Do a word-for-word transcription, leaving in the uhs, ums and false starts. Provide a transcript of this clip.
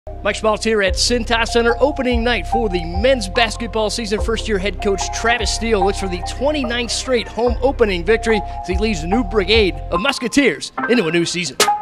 Mike Schmaltz here at Cintas Center, opening night for the men's basketball season. First-year head coach Travis Steele looks for the twenty-ninth straight home opening victory as he leads the new brigade of Musketeers into a new season.